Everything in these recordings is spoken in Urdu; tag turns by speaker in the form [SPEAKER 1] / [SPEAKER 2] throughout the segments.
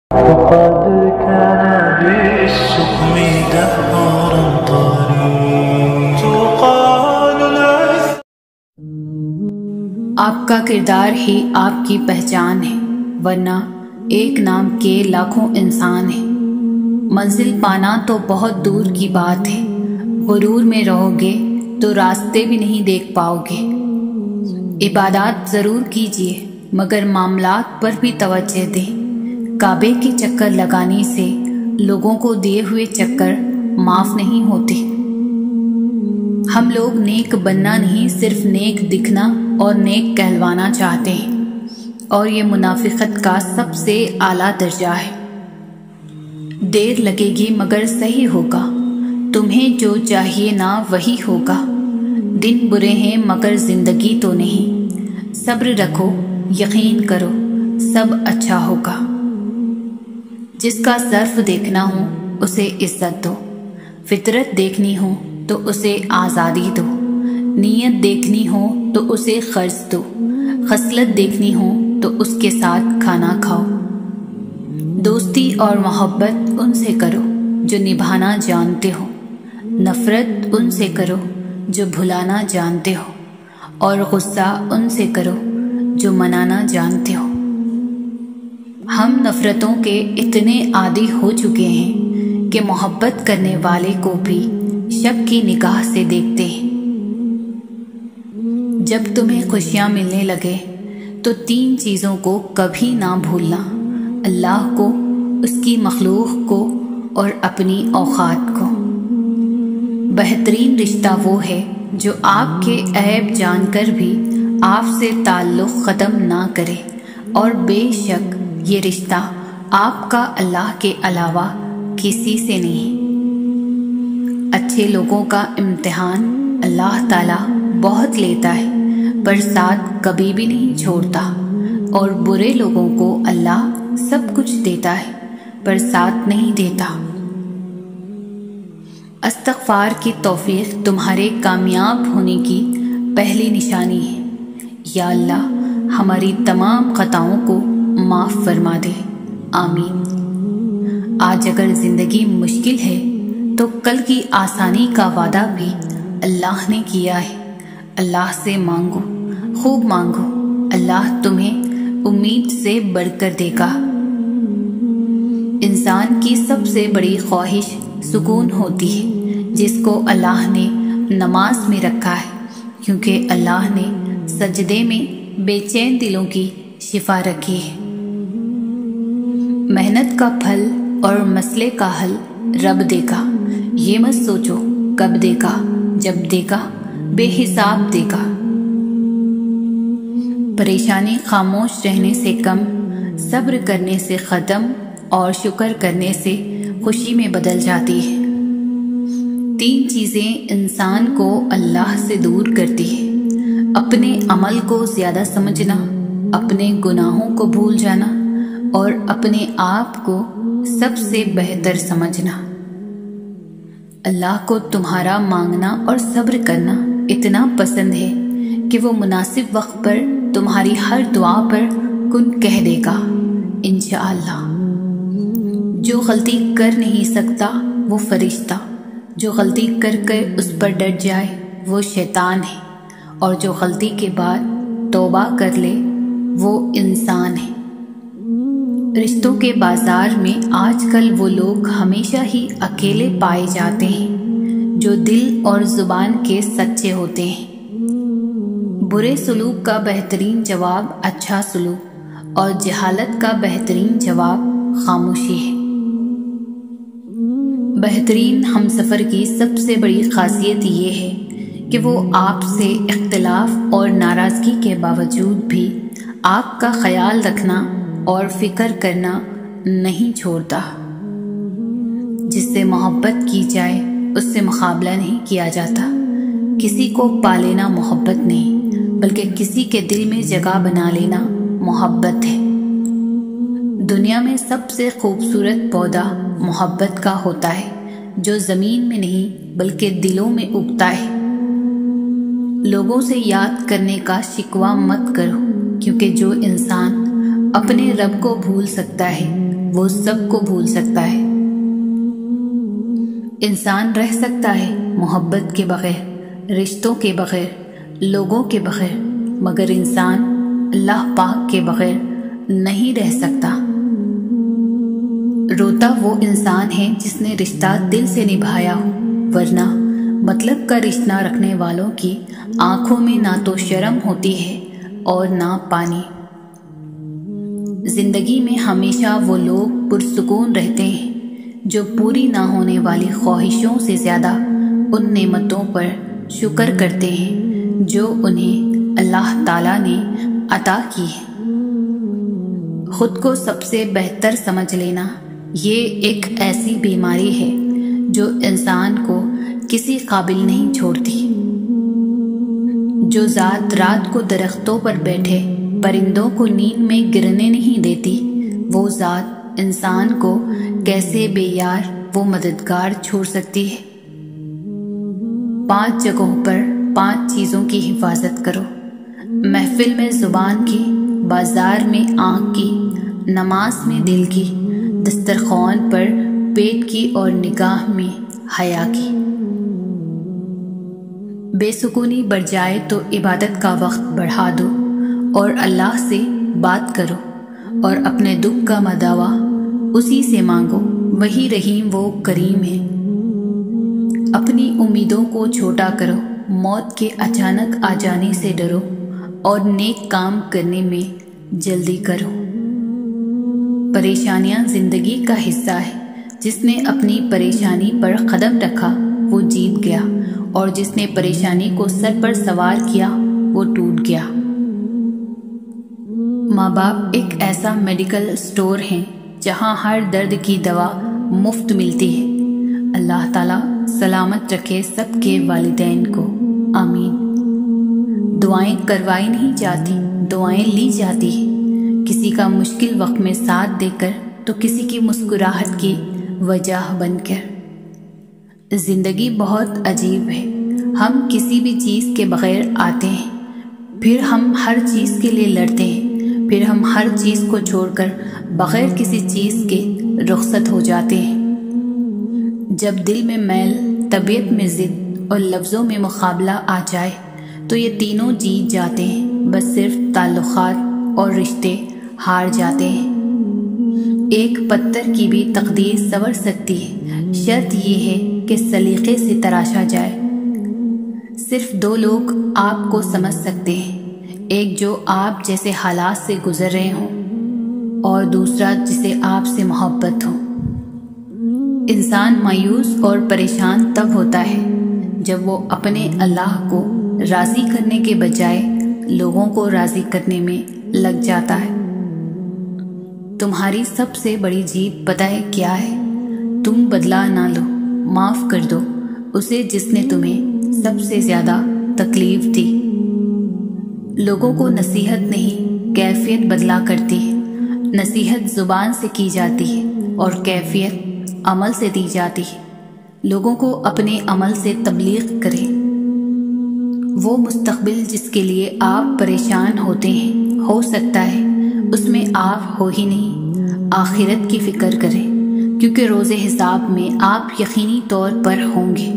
[SPEAKER 1] وقد كان بالسقم دهرا طريق تقال العز.
[SPEAKER 2] آپ کا کردار ہی آپ کی پہچان ہے، ورنہ ایک نام کے لاکھوں انسان ہیں. منزل پانا تو بہت دور کی بات ہے، غرور میں رہو گے تو راستے بھی نہیں دیکھ پاؤ گے. عبادات ضرور کیجیے مگر معاملات پر بھی توجہ دیں. کعبے کے چکر لگانے سے لوگوں کو دیے ہوئے چکر معاف نہیں ہوتے. ہم لوگ نیک بننا نہیں، صرف نیک دکھنا اور نیک کہلوانا چاہتے ہیں، اور یہ منافقت کا سب سے اعلیٰ درجہ ہے. دیر لگے گی مگر صحیح ہوگا، تمہیں جو چاہیے نا وہی ہوگا. دن برے ہیں مگر زندگی تو نہیں. صبر رکھو، یقین کرو، سب اچھا ہوگا. جس کا ظرف دیکھنا ہو اسے عزت دو، فطرت دیکھنی ہو تو اسے آزادی دو، نیت دیکھنی ہو تو اسے قرض دو، خصلت دیکھنی ہو تو اس کے ساتھ کھانا کھاؤ. دوستی اور محبت ان سے کرو جو نبھانا جانتے ہو، نفرت ان سے کرو جو بھلانا جانتے ہو، اور غصہ ان سے کرو جو منانا جانتے ہو. ہم نفرتوں کے اتنے عادی ہو چکے ہیں کہ محبت کرنے والے کو بھی شک کی نگاہ سے دیکھتے ہیں. جب تمہیں خوشیاں ملنے لگے تو 3 چیزوں کو کبھی نہ بھولنا: اللہ کو، اس کی مخلوق کو، اور اپنی اوقات کو. بہترین رشتہ وہ ہے جو آپ کے عیب جان کر بھی آپ سے تعلق ختم نہ کرے، اور بے شک یہ رشتہ آپ کا اللہ کے علاوہ کسی سے نہیں. اچھے لوگوں کا امتحان اللہ تعالیٰ بہت لیتا ہے پر ساتھ کبھی بھی نہیں چھوڑتا، اور برے لوگوں کو اللہ سب کچھ دیتا ہے پر ساتھ نہیں دیتا. استغفار کی توفیق تمہارے کامیاب ہونے کی پہلی نشانی ہے. یا اللہ ہماری تمام خطاؤں کو معاف فرما دے، آمین. آج اگر زندگی مشکل ہے تو کل کی آسانی کا وعدہ بھی اللہ نے کیا ہے. اللہ سے مانگو، خوب مانگو، اللہ تمہیں امید سے بڑھ کر دے گا. انسان کی سب سے بڑی خواہش سکون ہوتی ہے، جس کو اللہ نے نماز میں رکھا ہے، کیونکہ اللہ نے سجدے میں بے چین دلوں کی شفا رکھی ہے. محنت کا پھل اور مسئلے کا حل رب دے گا. یہ مت سوچو کب دے گا، جب دے گا بے حساب دے گا. پریشانی خاموش رہنے سے کم، صبر کرنے سے ختم، اور شکر کرنے سے خوشی میں بدل جاتی ہے. 3 چیزیں انسان کو اللہ سے دور کرتی ہے: اپنے عمل کو زیادہ سمجھنا، اپنے گناہوں کو بھول جانا، اور اپنے آپ کو سب سے بہتر سمجھنا. اللہ کو تمہارا مانگنا اور صبر کرنا اتنا پسند ہے کہ وہ مناسب وقت پر تمہاری ہر دعا پر کن کہہ دے گا، انشاءاللہ. جو غلطی کر نہیں سکتا وہ فرشتہ، جو غلطی کر کر اس پر ڈٹ جائے وہ شیطان ہے، اور جو غلطی کے بعد توبہ کر لے وہ انسان ہے. رشتوں کے بازار میں آج کل وہ لوگ ہمیشہ ہی اکیلے پائے جاتے ہیں جو دل اور زبان کے سچے ہوتے ہیں. برے سلوک کا بہترین جواب اچھا سلوک، اور جہالت کا بہترین جواب خاموشی ہے. بہترین ہمسفر کی سب سے بڑی خاصیت یہ ہے کہ وہ آپ سے اختلاف اور ناراضگی کے باوجود بھی آپ کا خیال رکھنا اور فکر کرنا نہیں چھوڑتا. جس سے محبت کی جائے اس سے مقابلہ نہیں کیا جاتا. کسی کو پا لینا محبت نہیں، بلکہ کسی کے دل میں جگہ بنا لینا محبت ہے. دنیا میں سب سے خوبصورت پودا محبت کا ہوتا ہے، جو زمین میں نہیں بلکہ دلوں میں اگتا ہے. لوگوں سے یاد کرنے کا شکوہ مت کرو، کیونکہ جو انسان اپنے رب کو بھول سکتا ہے وہ سب کو بھول سکتا ہے۔ انسان رہ سکتا ہے محبت کے بغیر، رشتوں کے بغیر، لوگوں کے بغیر، مگر انسان اللہ پاک کے بغیر نہیں رہ سکتا۔ روتا وہ انسان ہے جس نے رشتہ دل سے نبھایا ہو، ورنہ مطلب کا رشتہ رکھنے والوں کی آنکھوں میں نہ تو شرم ہوتی ہے اور نہ پانی۔ زندگی میں ہمیشہ وہ لوگ پرسکون رہتے ہیں جو پوری نہ ہونے والی خواہشوں سے زیادہ ان نعمتوں پر شکر کرتے ہیں جو انہیں اللہ تعالیٰ نے عطا کی ہے۔ خود کو سب سے بہتر سمجھ لینا یہ ایک ایسی بیماری ہے جو انسان کو کسی قابل نہیں چھوڑتی۔ جو ذات رات کو درختوں پر بیٹھے پرندوں کو نیند میں گرنے نہیں دیتی، وہ ذات انسان کو کیسے بے یار و مددگار چھوڑ سکتی ہے۔ 5 جگہوں پر 5 چیزوں کی حفاظت کرو: محفل میں زبان کی، بازار میں آنکھ کی، نماز میں دل کی، دسترخوان پر پیٹ کی اور نگاہ میں حیا کی۔ بے سکونی بڑھ جائے تو عبادت کا وقت بڑھا دو اور اللہ سے بات کرو اور اپنے دکھ کا مداوا اسی سے مانگو، وہی رحیم و کریم ہے۔ اپنی امیدوں کو چھوٹا کرو، موت کے اچانک آ جانے سے ڈرو اور نیک کام کرنے میں جلدی کرو۔ پریشانیاں زندگی کا حصہ ہے، جس نے اپنی پریشانی پر قدم رکھا وہ جیت گیا، اور جس نے پریشانی کو سر پر سوار کیا وہ ٹوٹ گیا۔ ماں باپ ایک ایسا میڈیکل اسٹور ہے جہاں ہر درد کی دوا مفت ملتی ہے۔ اللہ تعالیٰ سلامت رکھے سب کے والدین کو، آمین۔ دعائیں کروائی نہیں جاتی، دعائیں لی جاتی ہیں، کسی کا مشکل وقت میں ساتھ دے کر تو کسی کی مسکراہٹ کی وجہ بن کر۔ زندگی بہت عجیب ہے، ہم کسی بھی چیز کے بغیر آتے ہیں، پھر ہم ہر چیز کے لیے لڑتے ہیں، پھر ہم ہر چیز کو چھوڑ کر بغیر کسی چیز کے رخصت ہو جاتے ہیں۔ جب دل میں میل، طبیعت میں ضد اور لفظوں میں مقابلہ آ جائے تو یہ تینوں جیت جاتے ہیں، بس صرف تعلقات اور رشتے ہار جاتے ہیں۔ ایک پتھر کی بھی تقدیر سنور سکتی ہے، شرط یہ ہے کہ سلیقے سے تراشا جائے۔ صرف 2 لوگ آپ کو سمجھ سکتے ہیں، ایک جو آپ جیسے حالات سے گزر رہے ہوں اور دوسرا جسے آپ سے محبت ہو۔ انسان مایوس اور پریشان تب ہوتا ہے جب وہ اپنے اللہ کو راضی کرنے کے بجائے لوگوں کو راضی کرنے میں لگ جاتا ہے۔ تمہاری سب سے بڑی جیت پتہ ہے کیا ہے؟ تم بدلہ نہ لو، معاف کر دو اسے جس نے تمہیں سب سے زیادہ تکلیف دی۔ لوگوں کو نصیحت نہیں، کیفیت بدلا کرتی ہے۔ نصیحت زبان سے کی جاتی ہے اور کیفیت عمل سے دی جاتی ہے۔ لوگوں کو اپنے عمل سے تبلیغ کریں۔ وہ مستقبل جس کے لیے آپ پریشان ہوتے ہیں، ہو سکتا ہے اس میں آپ ہو ہی نہیں۔ آخرت کی فکر کریں، کیونکہ روز حساب میں آپ یقینی طور پر ہوں گے۔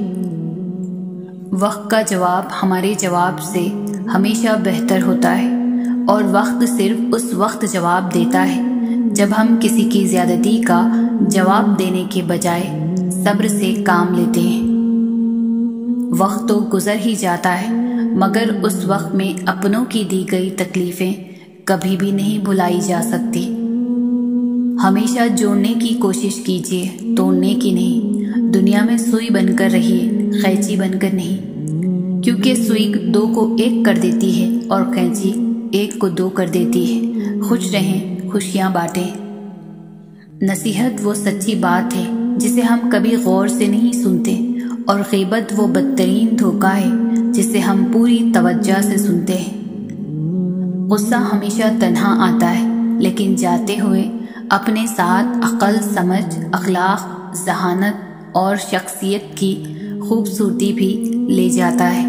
[SPEAKER 2] وقت کا جواب ہمارے جواب سے ہمیشہ بہتر ہوتا ہے، اور وقت صرف اس وقت جواب دیتا ہے جب ہم کسی کی زیادتی کا جواب دینے کے بجائے صبر سے کام لیتے ہیں۔ وقت تو گزر ہی جاتا ہے، مگر اس وقت میں اپنوں کی دی گئی تکلیفیں کبھی بھی نہیں بھلائی جا سکتی۔ ہمیشہ جوڑنے کی کوشش کیجیے، توڑنے کی نہیں۔ دنیا میں سوئی بن کر رہیے، قینچی بن کر نہیں، کیونکہ سوئی 2 کو 1 کر دیتی ہے اور قینچی 1 کو 2 کر دیتی ہے۔ خوش رہیں، خوشیاں بانٹیں۔ نصیحت وہ سچی بات ہے جسے ہم کبھی غور سے نہیں سنتے، اور غیبت وہ بدترین دھوکہ ہے جسے ہم پوری توجہ سے سنتے ہیں۔ غصہ ہمیشہ تنہا آتا ہے، لیکن جاتے ہوئے اپنے ساتھ عقل، سمجھ، اخلاق، ذہانت اور شخصیت کی خوبصورتی بھی لے جاتا ہے۔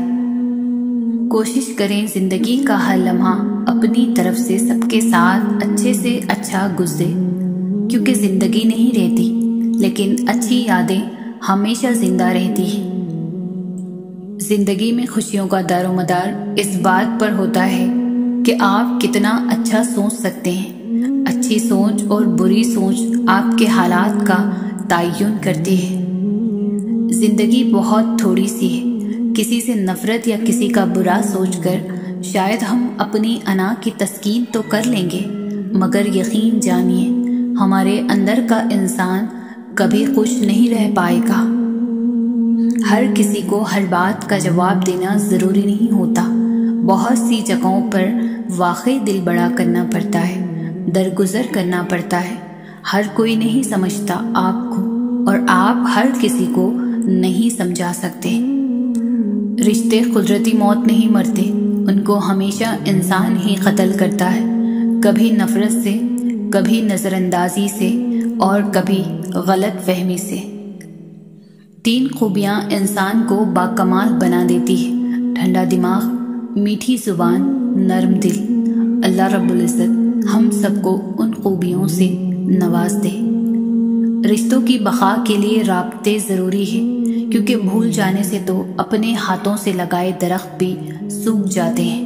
[SPEAKER 2] کوشش کریں زندگی کا ہر لمحہ اپنی طرف سے سب کے ساتھ اچھے سے اچھا گزرے، کیونکہ زندگی نہیں رہتی، لیکن اچھی یادیں ہمیشہ زندہ رہتی ہیں۔ زندگی میں خوشیوں کا دار و مدار اس بات پر ہوتا ہے کہ آپ کتنا اچھا سوچ سکتے ہیں۔ اچھی سوچ اور بری سوچ آپ کے حالات کا تعین کرتی ہے۔ زندگی بہت تھوڑی سی ہے۔ کسی سے نفرت یا کسی کا برا سوچ کر شاید ہم اپنی انا کی تسکین تو کر لیں گے، مگر یقین جانیے ہمارے اندر کا انسان کبھی خوش نہیں رہ پائے گا۔ ہر کسی کو ہر بات کا جواب دینا ضروری نہیں ہوتا۔ بہت سی جگہوں پر واقعی دل بڑا کرنا پڑتا ہے، درگزر کرنا پڑتا ہے۔ ہر کوئی نہیں سمجھتا آپ کو، اور آپ ہر کسی کو نہیں سمجھا سکتے۔ رشتے قدرتی موت نہیں مرتے، ان کو ہمیشہ انسان ہی قتل کرتا ہے، کبھی نفرت سے، کبھی نظر اندازی سے، اور کبھی غلط فہمی سے۔ 3 خوبیاں انسان کو باکمال بنا دیتی ہے: ٹھنڈا دماغ، میٹھی زبان، نرم دل۔ اللہ رب العزت ہم سب کو ان خوبیوں سے نواز دے۔ رشتوں کی بقا کے لیے رابطے ضروری ہے، کیونکہ بھول جانے سے تو اپنے ہاتھوں سے لگائے درخت بھی سوکھ جاتے ہیں۔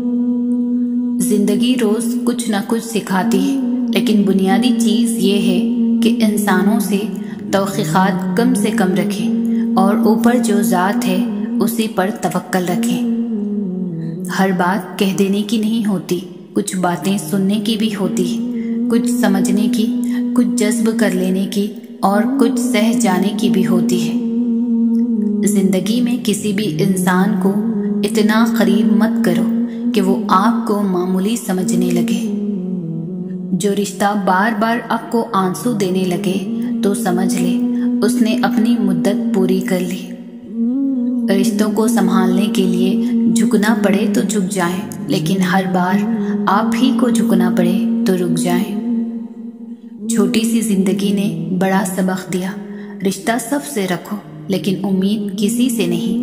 [SPEAKER 2] زندگی روز کچھ نہ کچھ سکھاتی ہے، لیکن بنیادی چیز یہ ہے کہ انسانوں سے توقعات کم سے کم رکھیں اور اوپر جو ذات ہے اسی پر توکل رکھیں۔ ہر بات کہہ دینے کی نہیں ہوتی، کچھ باتیں سننے کی بھی ہوتی ہے، کچھ سمجھنے کی، کچھ جذب کر لینے کی، اور کچھ سہ جانے کی بھی ہوتی ہے۔ زندگی میں کسی بھی انسان کو اتنا قریب مت کرو کہ وہ آپ کو معمولی سمجھنے لگے۔ جو رشتہ بار بار آپ کو آنسو دینے لگے تو سمجھ لے اس نے اپنی مدت پوری کر لی۔ رشتوں کو سنبھالنے کے لیے جھکنا پڑے تو جھک جائیں، لیکن ہر بار آپ ہی کو جھکنا پڑے تو رک جائیں۔ چھوٹی سی زندگی نے بڑا سبق دیا: رشتہ سب سے رکھو، لیکن امید کسی سے نہیں۔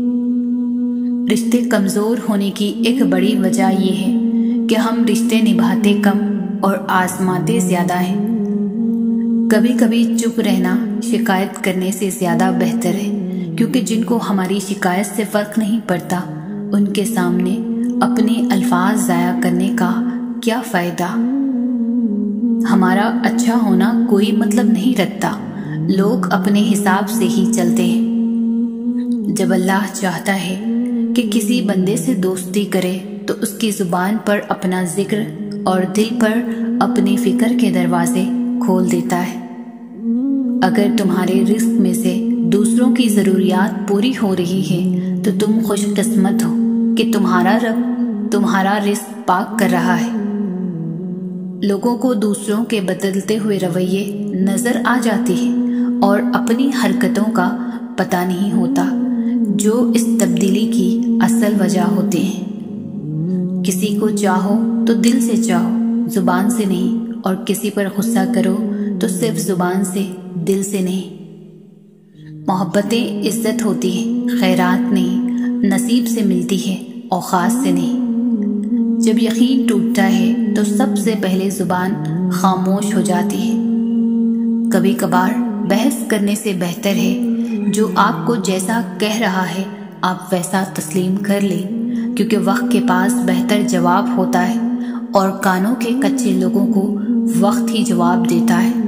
[SPEAKER 2] رشتے کمزور ہونے کی ایک بڑی وجہ یہ ہے کہ ہم رشتے نبھاتے کم اور آزماتے زیادہ ہیں۔ کبھی کبھی چپ رہنا شکایت کرنے سے زیادہ بہتر ہے، کیونکہ جن کو ہماری شکایت سے فرق نہیں پڑتا ان کے سامنے اپنے الفاظ ضائع کرنے کا کیا فائدہ۔ ہمارا اچھا ہونا کوئی مطلب نہیں رکھتا، لوگ اپنے حساب سے ہی چلتے ہیں۔ جب اللہ چاہتا ہے کہ کسی بندے سے دوستی کرے تو اس کی زبان پر اپنا ذکر اور دل پر اپنی فکر کے دروازے کھول دیتا ہے۔ اگر تمہارے رزق میں سے دوسروں کی ضروریات پوری ہو رہی ہے تو تم خوش قسمت ہو کہ تمہارا رب تمہارا رزق پاک کر رہا ہے۔ لوگوں کو دوسروں کے بدلتے ہوئے رویے نظر آ جاتے ہیں اور اپنی حرکتوں کا پتہ نہیں ہوتا جو اس تبدیلی کی اصل وجہ ہوتے ہیں۔ کسی کو چاہو تو دل سے چاہو، زبان سے نہیں، اور کسی پر غصہ کرو تو صرف زبان سے، دل سے نہیں۔ محبتیں عزت ہوتی ہے، خیرات نہیں، نصیب سے ملتی ہے، اوقات سے نہیں۔ جب یقین ٹوٹتا ہے تو سب سے پہلے زبان خاموش ہو جاتی ہے۔ کبھی کبھار بحث کرنے سے بہتر ہے جو آپ کو جیسا کہہ رہا ہے آپ ویسا تسلیم کر لیں، کیونکہ وقت کے پاس بہتر جواب ہوتا ہے اور کانوں کے کچے لوگوں کو وقت ہی جواب دیتا ہے۔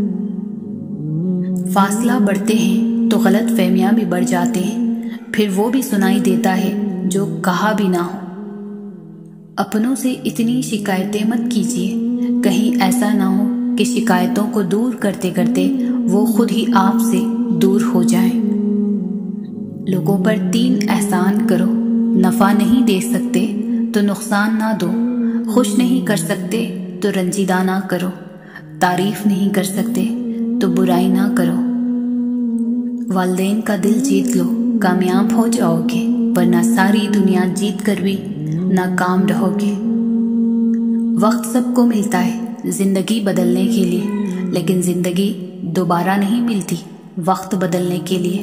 [SPEAKER 2] فاصلہ بڑھتے ہیں تو غلط فہمیاں بھی بڑھ جاتے ہیں، پھر وہ بھی سنائی دیتا ہے جو کہا بھی نہ ہو۔ اپنوں سے اتنی شکایتیں مت کیجیے، کہیں ایسا نہ ہو کہ شکایتوں کو دور کرتے کرتے وہ خود ہی آپ سے دور ہو جائیں۔ لوگوں پر 3 احسان کرو: نفع نہیں دے سکتے تو نقصان نہ دو، خوش نہیں کر سکتے تو رنجیدہ نہ کرو، تعریف نہیں کر سکتے تو برائی نہ کرو۔ والدین کا دل جیت لو، کامیاب ہو جاؤ گے، ورنہ ساری دنیا جیت کر بھی ناکام رہو گے۔ وقت سب کو ملتا ہے زندگی بدلنے کے لیے، لیکن زندگی دوبارہ نہیں ملتی وقت بدلنے کے لیے۔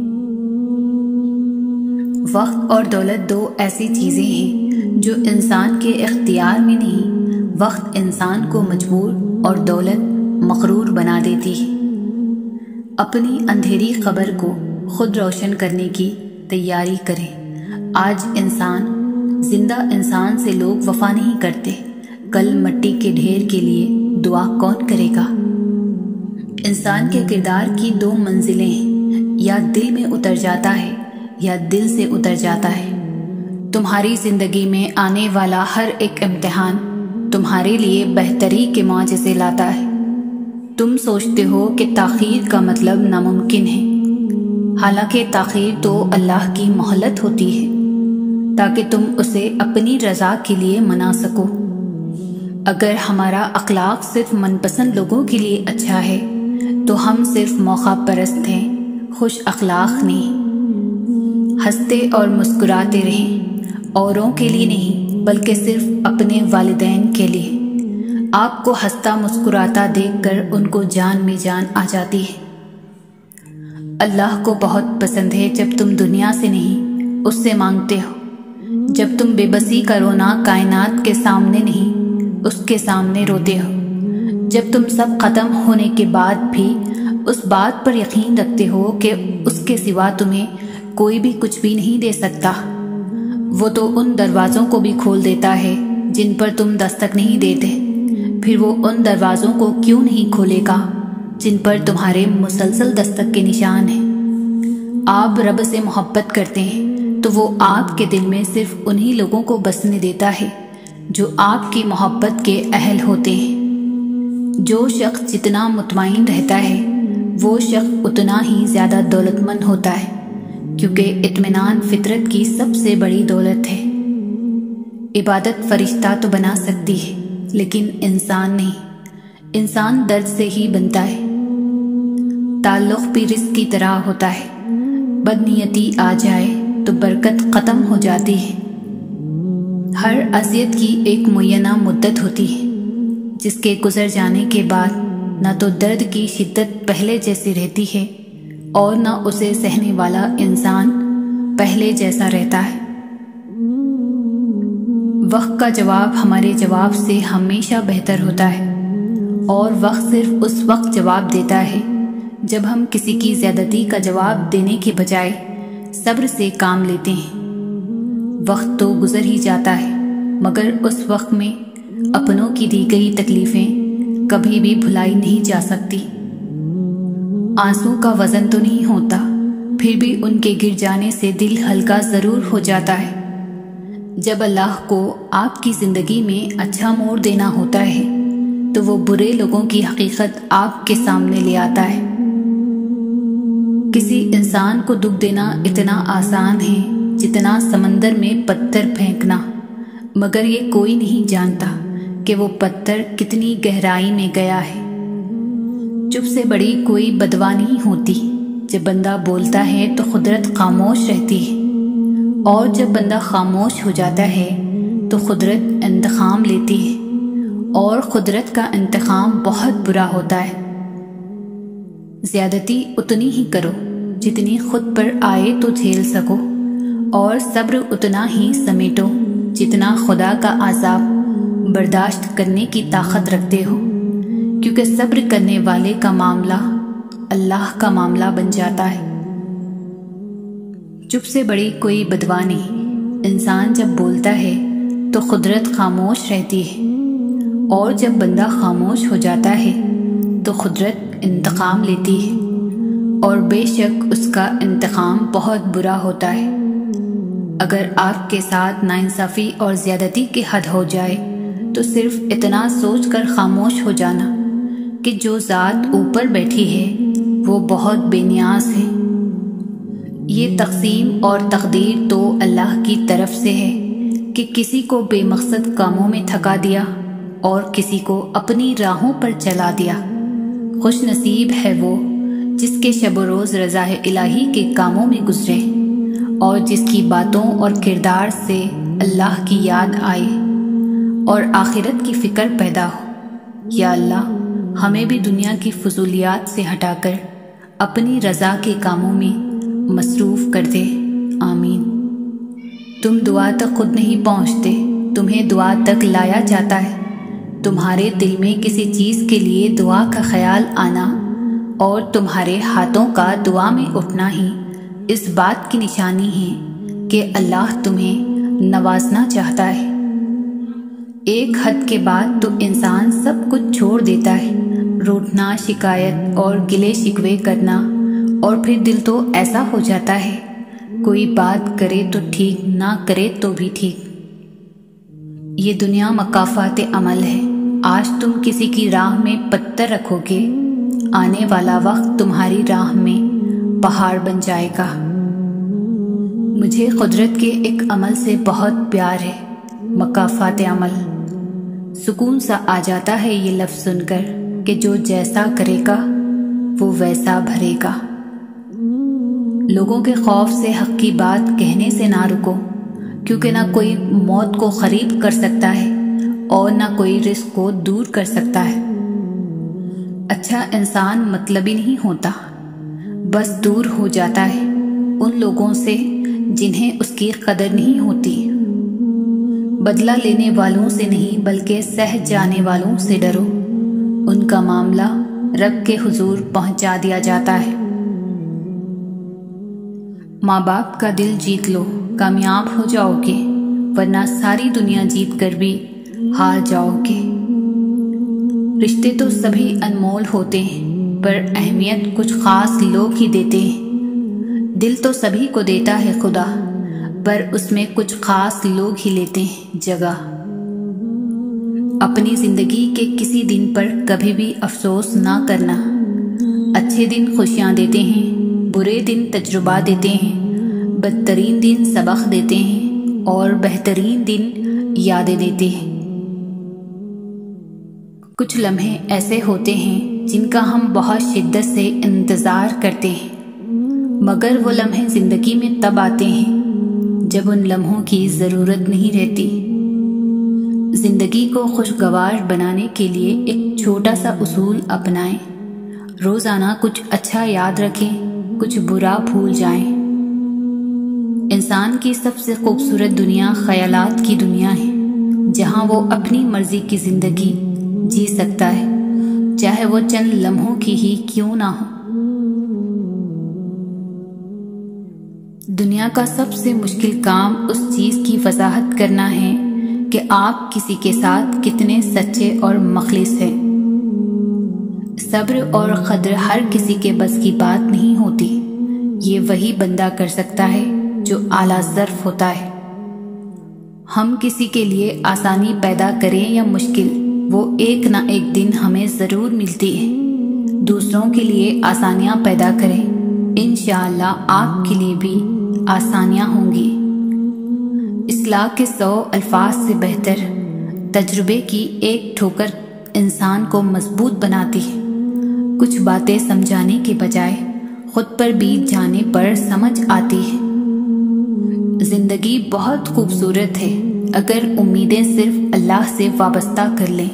[SPEAKER 2] وقت اور دولت 2 ایسی چیزیں ہیں جو انسان کے اختیار میں نہیں۔ وقت انسان کو مجبور اور دولت مغرور بنا دیتی ہے۔ اپنی اندھیری قبر کو خود روشن کرنے کی تیاری کریں۔ آج زندہ انسان سے لوگ وفا نہیں کرتے، کل مٹی کے ڈھیر کے لیے دعا کون کرے گا؟ انسان کے کردار کی دو منزلیں ہیں، یا دل میں اتر جاتا ہے یا دل سے اتر جاتا ہے۔ تمہاری زندگی میں آنے والا ہر ایک امتحان تمہارے لیے بہتری کے معجزے لاتا ہے۔ تم سوچتے ہو کہ تاخیر کا مطلب ناممکن ہے، حالانکہ تاخیر تو اللہ کی مہلت ہوتی ہے تاکہ تم اسے اپنی رضا کے لیے منا سکو۔ اگر ہمارا اخلاق صرف من پسند لوگوں کے لیے اچھا ہے تو ہم صرف موقع پرست ہیں، خوش اخلاق نہیں۔ ہنستے اور مسکراتے رہیں، اوروں کے لیے نہیں بلکہ صرف اپنے والدین کے لیے۔ آپ کو ہنستا مسکراتا دیکھ کر ان کو جان میں جان آ جاتی ہے۔ اللہ کو بہت پسند ہے جب تم دنیا سے نہیں اس سے مانگتے ہو، جب تم بے بسی کا رونا کائنات کے سامنے نہیں اس کے سامنے روتے ہو، جب تم سب ختم ہونے کے بعد بھی اس بات پر یقین رکھتے ہو کہ اس کے سوا تمہیں کوئی بھی کچھ بھی نہیں دے سکتا۔ وہ تو ان دروازوں کو بھی کھول دیتا ہے جن پر تم دستک نہیں دیتے، پھر وہ ان دروازوں کو کیوں نہیں کھولے گا جن پر تمہارے مسلسل دستک کے نشان ہیں۔ آپ رب سے محبت کرتے ہیں تو وہ آپ کے دل میں صرف انہی لوگوں کو بسنے دیتا ہے جو آپ کی محبت کے اہل ہوتے ہیں۔ جو شخص جتنا مطمئن رہتا ہے وہ شخص اتنا ہی زیادہ دولت مند ہوتا ہے، کیونکہ اطمینان فطرت کی سب سے بڑی دولت ہے۔ عبادت فرشتہ تو بنا سکتی ہے لیکن انسان نہیں، انسان درد سے ہی بنتا ہے۔ تعلق بھی رزق کی طرح ہوتا ہے، بدنیتی آ جائے تو برکت ختم ہو جاتی ہے۔ ہر اذیت کی ایک معینہ مدت ہوتی ہے جس کے گزر جانے کے بعد نہ تو درد کی شدت پہلے جیسی رہتی ہے اور نہ اسے سہنے والا انسان پہلے جیسا رہتا ہے۔ وقت کا جواب ہمارے جواب سے ہمیشہ بہتر ہوتا ہے، اور وقت صرف اس وقت جواب دیتا ہے جب ہم کسی کی زیادتی کا جواب دینے کے بجائے صبر سے کام لیتے ہیں۔ وقت تو گزر ہی جاتا ہے، مگر اس وقت میں اپنوں کی دی گئی تکلیفیں کبھی بھی بھلائی نہیں جا سکتی۔ آنسو کا وزن تو نہیں ہوتا، پھر بھی ان کے گر جانے سے دل ہلکا ضرور ہو جاتا ہے۔ جب اللہ کو آپ کی زندگی میں اچھا موڑ دینا ہوتا ہے تو وہ برے لوگوں کی حقیقت آپ کے سامنے لے آتا ہے۔ کسی انسان کو دکھ دینا اتنا آسان ہے جتنا سمندر میں پتھر پھینکنا، مگر یہ کوئی نہیں جانتا کہ وہ پتھر کتنی گہرائی میں گیا ہے۔ چپ سے بڑی کوئی بدوا نہیں ہوتی، جب بندہ بولتا ہے تو قدرت خاموش رہتی ہے، اور جب بندہ خاموش ہو جاتا ہے تو قدرت انتقام لیتی ہے، اور قدرت کا انتقام بہت برا ہوتا ہے۔ زیادتی اتنی ہی کرو جتنی خود پر آئے تو جھیل سکو، اور صبر اتنا ہی سمیٹو جتنا خدا کا عذاب برداشت کرنے کی طاقت رکھتے ہو، کیونکہ صبر کرنے والے کا معاملہ اللہ کا معاملہ بن جاتا ہے۔ چپ سے بڑی کوئی بدوا نہیں، انسان جب بولتا ہے تو قدرت خاموش رہتی ہے، اور جب بندہ خاموش ہو جاتا ہے تو قدرت انتقام لیتی ہے، اور بے شک اس کا انتقام بہت برا ہوتا ہے۔ اگر آپ کے ساتھ ناانصافی اور زیادتی کی حد ہو جائے تو صرف اتنا سوچ کر خاموش ہو جانا کہ جو ذات اوپر بیٹھی ہے وہ بہت بے نیاز ہے۔ یہ تقسیم اور تقدیر تو اللہ کی طرف سے ہے کہ کسی کو بے مقصد کاموں میں تھکا دیا اور کسی کو اپنی راہوں پر چلا دیا۔ خوش نصیب ہے وہ جس کے شب و روز رضا الہی کے کاموں میں گزرے، اور جس کی باتوں اور کردار سے اللہ کی یاد آئے اور آخرت کی فکر پیدا ہو۔ یا اللہ، ہمیں بھی دنیا کی فضولیات سے ہٹا کر اپنی رضا کے کاموں میں مصروف کر دے، آمین۔ تم دعا تک خود نہیں پہنچتے، تمہیں دعا تک لایا جاتا ہے۔ تمہارے دل میں کسی چیز کے لیے دعا کا خیال آنا اور تمہارے ہاتھوں کا دعا میں اٹھنا ہی اس بات کی نشانی ہے کہ اللہ تمہیں نوازنا چاہتا ہے۔ ایک حد کے بعد تو انسان سب کچھ چھوڑ دیتا ہے، روٹھنا، شکایت اور گلے شکوے کرنا، اور پھر دل تو ایسا ہو جاتا ہے کوئی بات کرے تو ٹھیک، نہ کرے تو بھی ٹھیک۔ یہ دنیا مکافات عمل ہے۔ آج تم کسی کی راہ میں پتھر رکھو گے، آنے والا وقت تمہاری راہ میں پہاڑ بن جائے گا۔ مجھے قدرت کے ایک عمل سے بہت پیار ہے، مکافات عمل۔ سکون سا آ جاتا ہے یہ لفظ سن کر کہ جو جیسا کرے گا وہ ویسا بھرے گا۔ لوگوں کے خوف سے حق کی بات کہنے سے نہ رکو، کیونکہ نہ کوئی موت کو قریب کر سکتا ہے اور نہ کوئی رزق کو دور کر سکتا ہے۔ اچھا انسان مطلبی نہیں ہوتا، بس دور ہو جاتا ہے ان لوگوں سے جنہیں اس کی قدر نہیں ہوتی۔ بدلہ لینے والوں سے نہیں بلکہ سہ جانے والوں سے ڈرو، ان کا معاملہ رب کے حضور پہنچا دیا جاتا ہے۔ ماں باپ کا دل جیت لو، کامیاب ہو جاؤ گے، ورنہ ساری دنیا جیت کر بھی ہار جاؤ گے۔ رشتے تو سبھی انمول ہوتے ہیں، پر اہمیت کچھ خاص لوگ ہی دیتے ہیں۔ دل تو سبھی کو دیتا ہے خدا، پر اس میں کچھ خاص لوگ ہی لیتے ہیں جگہ۔ اپنی زندگی کے کسی دن پر کبھی بھی افسوس نہ کرنا۔ اچھے دن خوشیاں دیتے ہیں، برے دن تجربہ دیتے ہیں، بدترین دن سبق دیتے ہیں اور بہترین دن یادیں دیتے ہیں۔ کچھ لمحے ایسے ہوتے ہیں جن کا ہم بہت شدت سے انتظار کرتے ہیں، مگر وہ لمحے زندگی میں تب آتے ہیں جب ان لمحوں کی ضرورت نہیں رہتی۔ زندگی کو خوشگوار بنانے کے لیے ایک چھوٹا سا اصول اپنائیں، روزانہ کچھ اچھا یاد رکھیں، کچھ برا بھول جائیں۔ انسان کی سب سے خوبصورت دنیا خیالات کی دنیا ہے، جہاں وہ اپنی مرضی کی زندگی جی سکتا ہے، چاہے وہ چند لمحوں کی ہی کیوں نہ ہو۔ دنیا کا سب سے مشکل کام اس چیز کی وضاحت کرنا ہے کہ آپ کسی کے ساتھ کتنے سچے اور مخلص ہیں۔ صبر اور قدر ہر کسی کے بس کی بات نہیں ہوتی، یہ وہی بندہ کر سکتا ہے جو اعلیٰ ظرف ہوتا ہے۔ ہم کسی کے لیے آسانی پیدا کریں یا مشکل، وہ ایک نہ ایک دن ہمیں ضرور ملتی ہے۔ دوسروں کے لیے آسانیاں پیدا کریں، انشاءاللہ آپ کے لیے بھی آسانیاں ہوں گی۔ اصلاح کے 100 الفاظ سے بہتر تجربے کی ایک ٹھوکر انسان کو مضبوط بناتی ہے۔ کچھ باتیں سمجھانے کے بجائے خود پر بیت جانے پر سمجھ آتی ہے۔ زندگی بہت خوبصورت ہے اگر امیدیں صرف اللہ سے وابستہ کر لیں۔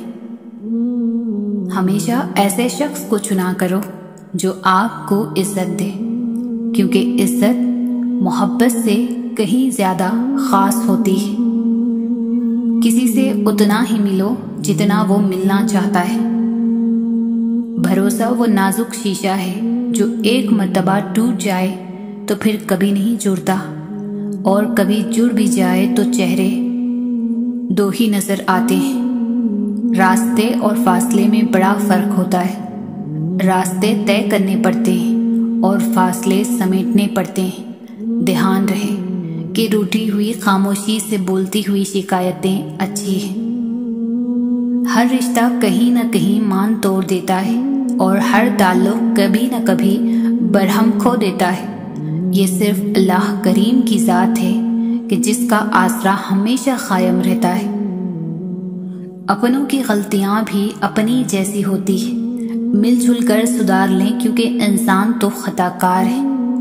[SPEAKER 2] ہمیشہ ایسے شخص کو چنا کرو جو آپ کو عزت دے، کیونکہ عزت محبت سے کہیں زیادہ خاص ہوتی ہے۔ کسی سے اتنا ہی ملو جتنا وہ ملنا چاہتا ہے۔ بھروسہ وہ نازک شیشہ ہے جو ایک مرتبہ ٹوٹ جائے تو پھر کبھی نہیں جڑتا، اور کبھی جڑ بھی جائے تو چہرے دو ہی نظر آتے ہیں۔ راستے اور فاصلے میں بڑا فرق ہوتا ہے۔ راستے طے کرنے پڑتے ہیں اور فاصلے سمیٹنے پڑتے ہیں۔ دھیان رہے کہ روٹی ہوئی خاموشی سے بولتی ہوئی شکایتیں اچھی ہیں۔ ہر رشتہ کہیں نہ کہیں مان توڑ دیتا ہے، اور ہر تعلق کبھی نہ کبھی برہم کھو دیتا ہے۔ یہ صرف اللہ کریم کی ذات ہے کہ جس کا آسرا ہمیشہ قائم رہتا ہے۔ اپنوں کی غلطیاں بھی اپنی جیسی ہوتی ہے، مل جل کر سدھار لیں، کیونکہ انسان تو خطا کار ہے۔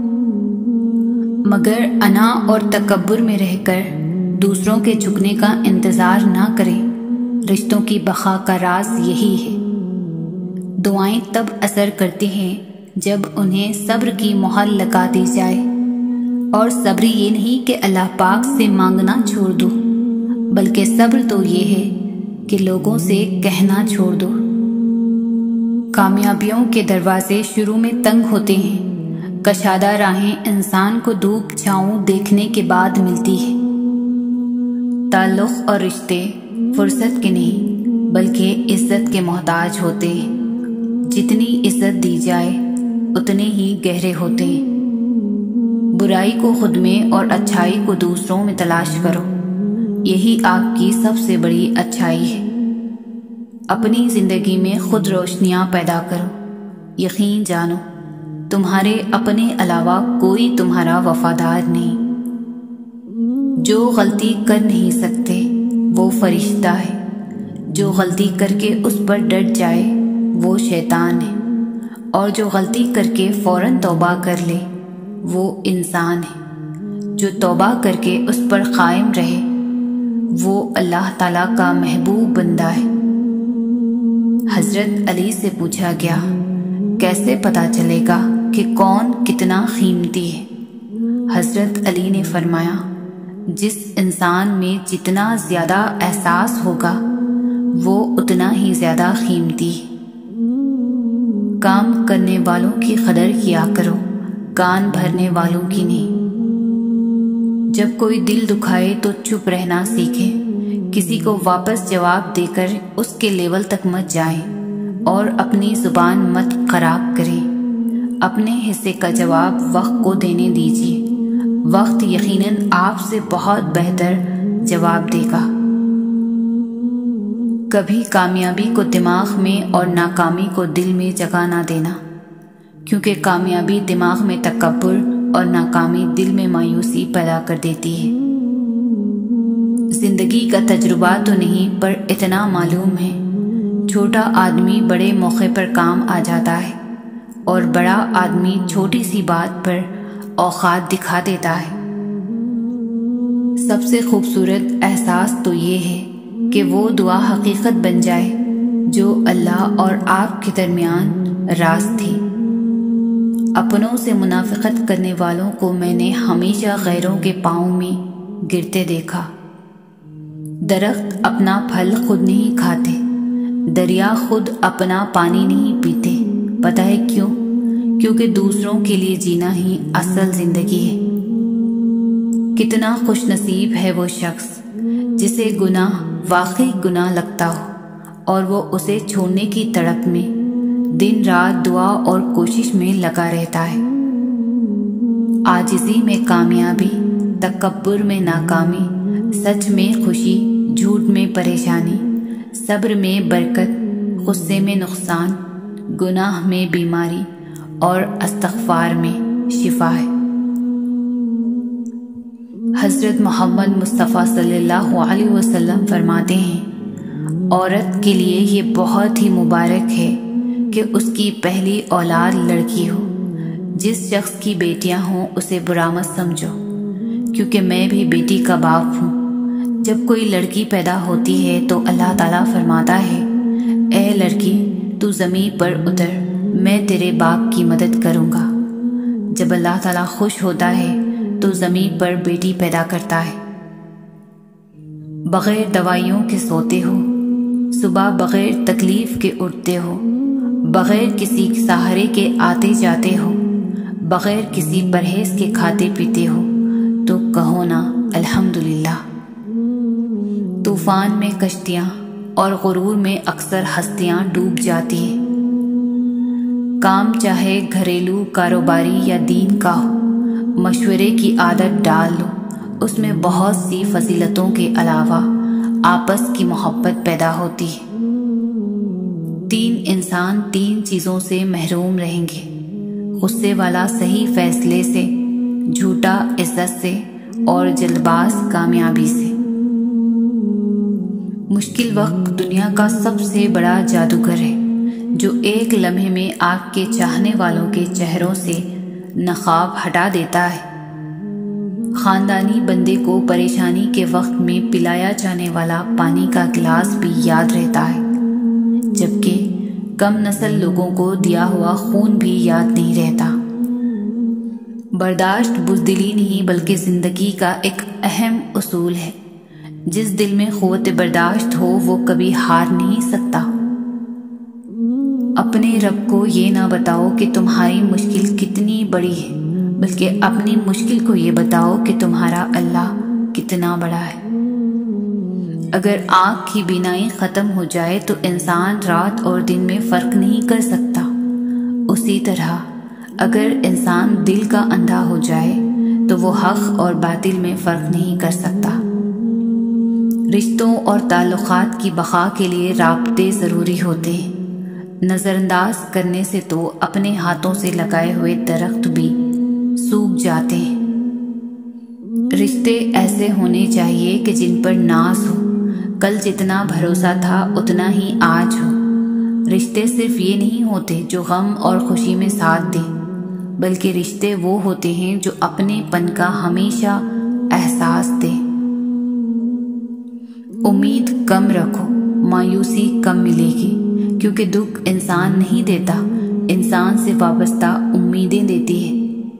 [SPEAKER 2] مگر انا اور تکبر میں رہ کر دوسروں کے جھکنے کا انتظار نہ کریں۔ رشتوں کی بقا کا راز یہی ہے۔ دعائیں تب اثر کرتی ہیں جب انہیں صبر کی مہر لگا دی جائے، اور صبر یہ نہیں کہ اللہ پاک سے مانگنا چھوڑ دو، بلکہ صبر تو یہ ہے کہ لوگوں سے کہنا چھوڑ دو۔ کامیابیوں کے دروازے شروع میں تنگ ہوتے ہیں، کشادہ راہیں انسان کو دھوپ چھاؤں دیکھنے کے بعد ملتی ہے۔ تعلق اور رشتے فرصت کے نہیں بلکہ عزت کے محتاج ہوتے ہیں۔ جتنی عزت دی جائے اتنے ہی گہرے ہوتے ہیں۔ برائی کو خود میں اور اچھائی کو دوسروں میں تلاش کرو، یہی آپ کی سب سے بڑی اچھائی ہے۔ اپنی زندگی میں خود روشنیاں پیدا کرو، یقین جانو تمہارے اپنے علاوہ کوئی تمہارا وفادار نہیں۔ جو غلطی کر نہیں سکتے وہ فرشتہ ہے، جو غلطی کر کے اس پر ڈٹ جائے وہ شیطان ہے، اور جو غلطی کر کے فوراً توبہ کر لے وہ انسان ہے۔ جو توبہ کر کے اس پر قائم رہے وہ اللہ تعالیٰ کا محبوب بندہ ہے۔ حضرت علی سے پوچھا گیا، کیسے پتہ چلے گا کہ کون کتنا قیمتی ہے؟ حضرت علی نے فرمایا، جس انسان میں جتنا زیادہ احساس ہوگا وہ اتنا ہی زیادہ قیمتی ہے۔ کام کرنے والوں کی قدر کیا کرو، کان بھرنے والوں کی نہیں۔ جب کوئی دل دکھائے تو چپ رہنا سیکھیں، کسی کو واپس جواب دے کر اس کے لیول تک مت جائیں اور اپنی زبان مت خراب کریں۔ اپنے حصے کا جواب وقت کو دینے دیجیے، وقت یقیناً آپ سے بہت بہتر جواب دے گا۔ کبھی کامیابی کو دماغ میں اور ناکامی کو دل میں جگہ نہ دینا، کیونکہ کامیابی دماغ میں تکبر اور ناکامی دل میں مایوسی پیدا کر دیتی ہے۔ زندگی کا تجربہ تو نہیں پر اتنا معلوم ہے، چھوٹا آدمی بڑے موقع پر کام آ جاتا ہے اور بڑا آدمی چھوٹی سی بات پر اوقات دکھا دیتا ہے۔ سب سے خوبصورت احساس تو یہ ہے کہ وہ دعا حقیقت بن جائے جو اللہ اور آپ کے درمیان راز تھی۔ اپنوں سے منافقت کرنے والوں کو میں نے ہمیشہ غیروں کے پاؤں میں گرتے دیکھا۔ درخت اپنا پھل خود نہیں کھاتے، دریا خود اپنا پانی نہیں پیتے۔ پتہ ہے کیوں؟ کیونکہ دوسروں کے لیے جینا ہی اصل زندگی ہے۔ کتنا خوش نصیب ہے وہ شخص جسے گناہ واقعی گناہ لگتا ہو اور وہ اسے چھوڑنے کی تڑپ میں دن رات دعا اور کوشش میں لگا رہتا ہے۔ عاجزی میں کامیابی، تکبر میں ناکامی، سچ میں خوشی، جھوٹ میں پریشانی، صبر میں برکت، غصے میں نقصان، گناہ میں بیماری اور استغفار میں شفا ہے۔ حضرت محمد مصطفیٰ صلی اللہ علیہ وسلم فرماتے ہیں، عورت کے لیے یہ بہت ہی مبارک ہے کہ اس کی پہلی اولاد لڑکی ہو۔ جس شخص کی بیٹیاں ہوں اسے برا مت سمجھو، کیونکہ میں بھی بیٹی کا باپ ہوں۔ جب کوئی لڑکی پیدا ہوتی ہے تو اللہ تعالیٰ فرماتا ہے، اے لڑکی تو زمین پر اتر، میں تیرے باپ کی مدد کروں گا۔ جب اللہ تعالیٰ خوش ہوتا ہے تو زمین پر بیٹی پیدا کرتا ہے۔ بغیر دوائیوں کے سوتے ہو، صبح بغیر تکلیف کے اٹھتے ہو، بغیر کسی سہارے کے آتے جاتے ہو، بغیر کسی پرہیز کے کھاتے پیتے ہو، تو کہو نا الحمدللہ۔ طوفان میں کشتیاں اور غرور میں اکثر ہستیاں ڈوب جاتی ہیں۔ کام چاہے گھریلو، کاروباری یا دین کا ہو، مشورے کی عادت ڈال لو، اس میں بہت سی فضیلتوں کے علاوہ آپس کی محبت پیدا ہوتی ہے۔ 3 انسان 3 چیزوں سے محروم رہیں گے، غصے والا صحیح فیصلے سے، جھوٹا عزت سے، اور جلد باز کامیابی سے۔ مشکل وقت دنیا کا سب سے بڑا جادوگر ہے، جو ایک لمحے میں آپ کے چاہنے والوں کے چہروں سے نقاب ہٹا دیتا ہے۔ خاندانی بندے کو پریشانی کے وقت میں پلایا جانے والا پانی کا گلاس بھی یاد رہتا ہے، جبکہ کم نسل لوگوں کو دیا ہوا خون بھی یاد نہیں رہتا۔ برداشت بزدلی نہیں بلکہ زندگی کا ایک اہم اصول ہے۔ جس دل میں قوت برداشت ہو وہ کبھی ہار نہیں سکتا۔ اپنے رب کو یہ نہ بتاؤ کہ تمہاری مشکل کتنی بڑی ہے، بلکہ اپنی مشکل کو یہ بتاؤ کہ تمہارا اللہ کتنا بڑا ہے۔ اگر آنکھ کی بینائی ختم ہو جائے تو انسان رات اور دن میں فرق نہیں کر سکتا، اسی طرح اگر انسان دل کا اندھا ہو جائے تو وہ حق اور باطل میں فرق نہیں کر سکتا۔ رشتوں اور تعلقات کی بقا کے لیے رابطے ضروری ہوتے ہیں۔ نظر انداز کرنے سے تو اپنے ہاتھوں سے لگائے ہوئے درخت بھی سوکھ جاتے ہیں۔ رشتے ایسے ہونے چاہیے کہ جن پر ناز ہو، کل جتنا بھروسہ تھا اتنا ہی آج ہو۔ رشتے صرف یہ نہیں ہوتے جو غم اور خوشی میں ساتھ دیں، بلکہ رشتے وہ ہوتے ہیں جو اپنے پن کا ہمیشہ احساس دیں۔ امید کم رکھو، مایوسی کم ملے گی، کیونکہ دکھ انسان نہیں دیتا، انسان سے وابستہ امیدیں دیتی ہے۔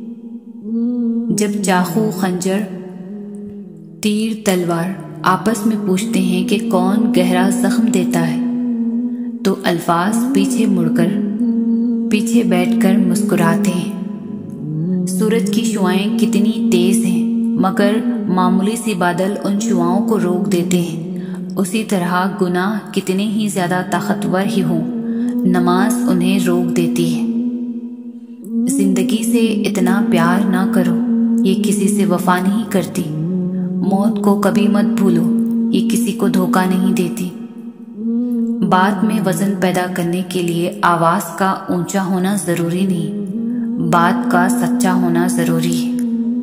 [SPEAKER 2] جب چاقو، خنجر، تیر، تلوار آپس میں پوچھتے ہیں کہ کون گہرا زخم دیتا ہے، تو الفاظ پیچھے مڑ کر، پیچھے بیٹھ کر مسکراتے ہیں۔ سورج کی شعاعیں کتنی تیز ہیں، مگر معمولی سی بادل ان شعاؤں کو روک دیتے ہیں۔ اسی طرح گناہ کتنے ہی زیادہ طاقتور ہی ہوں، نماز انہیں روک دیتی ہے۔ زندگی سے اتنا پیار نہ کرو، یہ کسی سے وفا نہیں کرتی۔ موت کو کبھی مت بھولو، یہ کسی کو دھوکہ نہیں دیتی۔ بات میں وزن پیدا کرنے کے لیے آواز کا اونچا ہونا ضروری نہیں، بات کا سچا ہونا ضروری ہے۔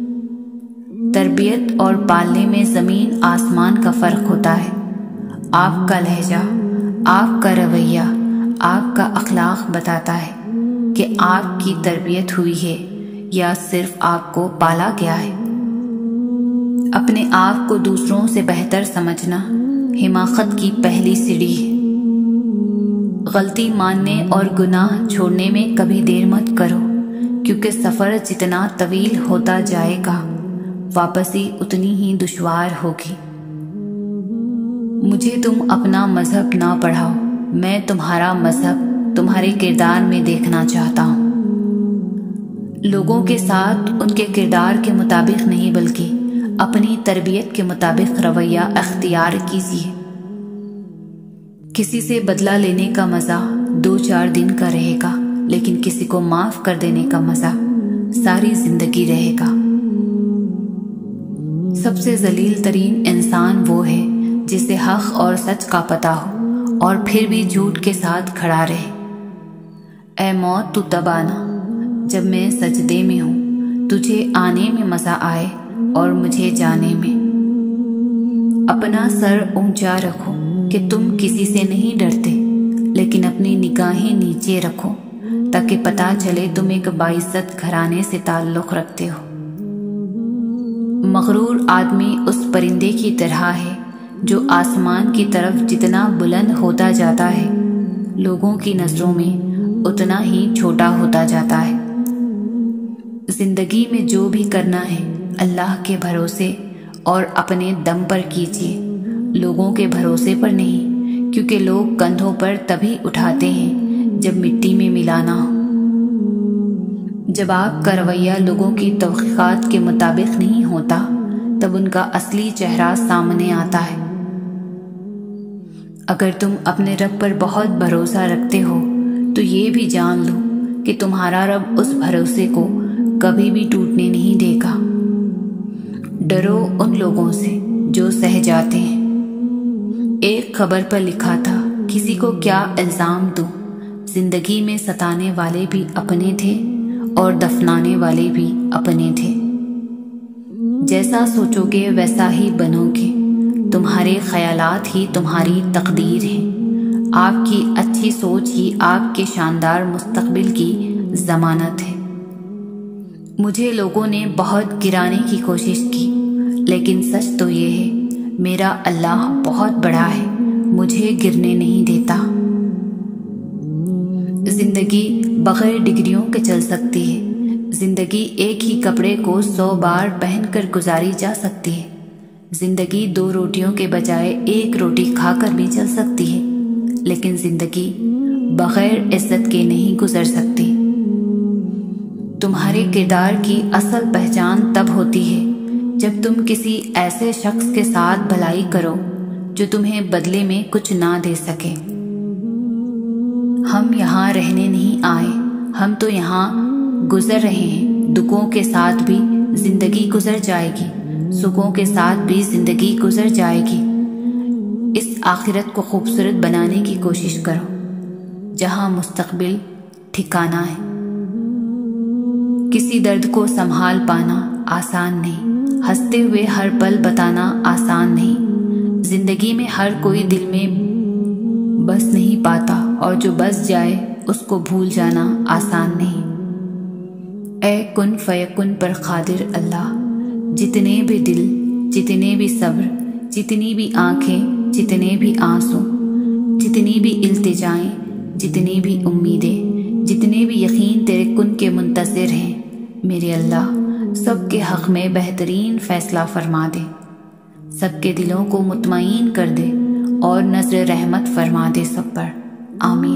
[SPEAKER 2] تربیت اور پالنے میں زمین آسمان کا فرق ہوتا ہے۔ آپ کا لہجہ، آپ کا رویہ، آپ کا اخلاق بتاتا ہے کہ آپ کی تربیت ہوئی ہے یا صرف آپ کو پالا گیا ہے۔ اپنے آپ کو دوسروں سے بہتر سمجھنا حماقت کی پہلی سیڑھی ہے۔ غلطی ماننے اور گناہ چھوڑنے میں کبھی دیر مت کرو، کیونکہ سفر جتنا طویل ہوتا جائے گا، واپسی اتنی ہی دشوار ہوگی۔ مجھے تم اپنا مذہب نہ پڑھاؤ، میں تمہارا مذہب تمہارے کردار میں دیکھنا چاہتا ہوں۔ لوگوں کے ساتھ ان کے کردار کے مطابق نہیں، بلکہ اپنی تربیت کے مطابق رویہ اختیار کیجیے۔ کسی سے بدلہ لینے کا مزہ 2-4 دن کا رہے گا، لیکن کسی کو معاف کر دینے کا مزہ ساری زندگی رہے گا۔ سب سے ذلیل ترین انسان وہ ہے جسے حق اور سچ کا پتہ ہو اور پھر بھی جھوٹ کے ساتھ کھڑا رہے۔ اے موت تو تب آنا جب میں سجدے میں ہوں، تجھے آنے میں مزہ آئے اور مجھے جانے میں۔ اپنا سر اونچا رکھو کہ تم کسی سے نہیں ڈرتے، لیکن اپنی نگاہیں نیچے رکھو تاکہ پتہ چلے تم ایک باعزت گھرانے سے تعلق رکھتے ہو۔ مغرور آدمی اس پرندے کی طرح ہے جو آسمان کی طرف جتنا بلند ہوتا جاتا ہے، لوگوں کی نظروں میں اتنا ہی چھوٹا ہوتا جاتا ہے۔ زندگی میں جو بھی کرنا ہے اللہ کے بھروسے اور اپنے دم پر کیجیے، لوگوں کے بھروسے پر نہیں، کیونکہ لوگ کندھوں پر تبھی اٹھاتے ہیں جب مٹی میں ملانا ہو۔ جب آپ کا رویہ لوگوں کی توقعات کے مطابق نہیں ہوتا، تب ان کا اصلی چہرہ سامنے آتا ہے۔ اگر تم اپنے رب پر بہت بھروسہ رکھتے ہو تو یہ بھی جان لو کہ تمہارا رب اس بھروسے کو کبھی بھی ٹوٹنے نہیں دے گا۔ ڈرو ان لوگوں سے جو سہ جاتے ہیں۔ ایک خبر پر لکھا تھا، کسی کو کیا الزام دوں، زندگی میں ستانے والے بھی اپنے تھے اور دفنانے والے بھی اپنے تھے۔ جیسا سوچو گے ویسا ہی بنو گے، تمہارے خیالات ہی تمہاری تقدیر ہے۔ آپ کی اچھی سوچ ہی آپ کے شاندار مستقبل کی ضمانت ہے۔ مجھے لوگوں نے بہت گرانے کی کوشش کی، لیکن سچ تو یہ ہے میرا اللہ بہت بڑا ہے، مجھے گرنے نہیں دیتا۔ زندگی بغیر ڈگریوں کے چل سکتی ہے، زندگی ایک ہی کپڑے کو 100 بار پہن کر گزاری جا سکتی ہے، زندگی 2 روٹیوں کے بجائے 1 روٹی کھا کر بھی چل سکتی ہے، لیکن زندگی بغیر عزت کے نہیں گزر سکتی۔ تمہارے کردار کی اصل پہچان تب ہوتی ہے جب تم کسی ایسے شخص کے ساتھ بھلائی کرو جو تمہیں بدلے میں کچھ نہ دے سکے۔ ہم یہاں رہنے نہیں آئے، ہم تو یہاں گزر رہے ہیں۔ دکھوں کے ساتھ بھی زندگی گزر جائے گی، سکھوں کے ساتھ بھی زندگی گزر جائے گی۔ اس آخرت کو خوبصورت بنانے کی کوشش کرو جہاں مستقبل ٹھکانہ ہے۔ کسی درد کو سنبھال پانا آسان نہیں، ہنستے ہوئے ہر پل بتانا آسان نہیں۔ زندگی میں ہر کوئی دل میں بس نہیں پاتا، اور جو بس جائے اس کو بھول جانا آسان نہیں۔ اے کن فیکن پر قادر اللہ، جتنے بھی دل، جتنے بھی صبر، جتنی بھی آنکھیں، جتنے بھی آنسو، جتنی بھی التجائیں، جتنی بھی امیدیں، جتنے بھی یقین تیرے کن کے منتظر ہیں، میرے اللہ سب کے حق میں بہترین فیصلہ فرما دے، سب کے دلوں کو مطمئن کر دے اور نظر رحمت فرما دے سب پر، آمین۔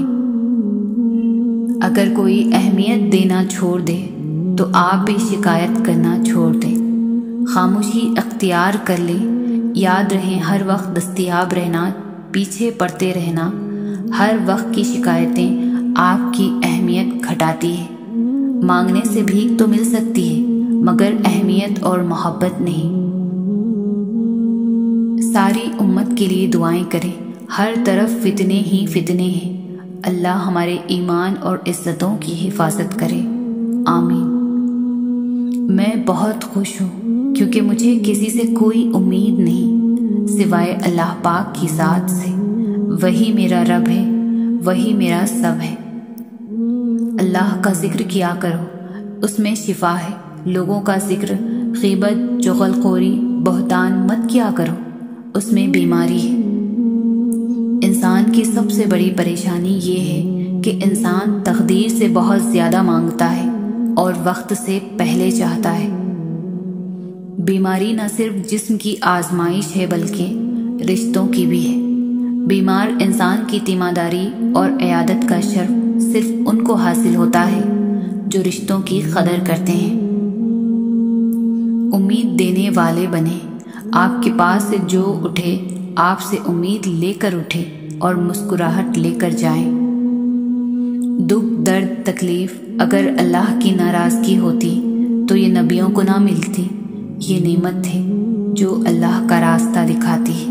[SPEAKER 2] اگر کوئی اہمیت دینا چھوڑ دے تو آپ بھی شکایت کرنا چھوڑ دیں، خاموشی اختیار کر لے۔ یاد رہیں ہر وقت دستیاب رہنا، پیچھے پڑتے رہنا، ہر وقت کی شکایتیں آپ کی اہمیت گھٹاتی ہیں۔ مانگنے سے بھیک تو مل سکتی ہے مگر اہمیت اور محبت نہیں۔ ساری امت کے لیے دعائیں کریں، ہر طرف فتنے ہی فتنے ہیں، اللہ ہمارے ایمان اور عزتوں کی حفاظت کرے، آمین۔ میں بہت خوش ہوں کیونکہ مجھے کسی سے کوئی امید نہیں سوائے اللہ پاک کی ذات سے، وہی میرا رب ہے، وہی میرا سب ہے۔ اللہ کا ذکر کیا کرو، اس میں شفا ہے۔ لوگوں کا ذکر، غیبت، چغلخوری، بہتان مت کیا کرو، اس میں بیماری ہے۔ انسان کی سب سے بڑی پریشانی یہ ہے کہ انسان تقدیر سے بہت زیادہ مانگتا ہے اور وقت سے پہلے چاہتا ہے۔ بیماری نہ صرف جسم کی آزمائش ہے بلکہ رشتوں کی بھی ہے۔ بیمار انسان کی تیمارداری اور عیادت کا شرف صرف ان کو حاصل ہوتا ہے جو رشتوں کی قدر کرتے ہیں۔ امید دینے والے بنے، آپ کے پاس سے جو اٹھے آپ سے امید لے کر اٹھے اور مسکراہٹ لے کر جائیں۔ دکھ، درد، تکلیف اگر اللہ کی ناراضگی ہوتی تو یہ نبیوں کو نہ ملتی۔ یہ نعمت ہے جو اللہ کا راستہ دکھاتی ہے۔